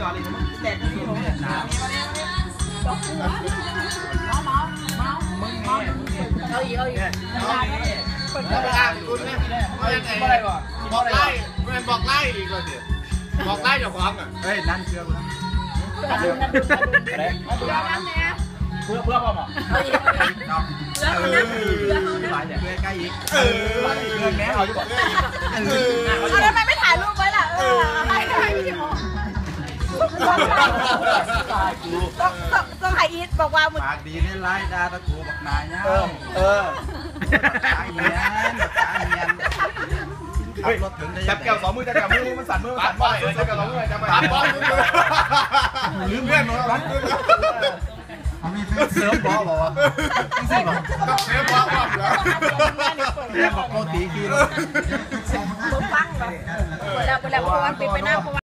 จอดเลยมึงแดดที่ผมเนี่ยน้ำมึงแม่เอาอีกแล้วไปอ่านคุณเนี่ยเอาอย่างไรบอกไล่มันบอกไล่อีกเลยดิบอกไล่อย่าฟ้องอ่ะเฮ้ยนั่นเชื่อกูนะเพื่อพ่อหมอเพื่อใกล้อีกเพื่อแม่เขาจะบอกเอาแล้วไม่ถ่ายรูปไว้ล่ะให้พี่หมอต้องให้อีทบอกว่าปากดีในไล่ดาตะกูบักนายเนี่ยตายเงี้ยจับแก้วสองมือจับแก้วมือมันสั่นมือมันสั่นบ่อยจับแก้วสองมือจับไปบ่อยลืมเพื่อนร้อนเสือบอบอกว่าเสือบอบอกแล้วเรียกบอกโคตีกี่เลยปั้งแบบเวลาเป็นหน้า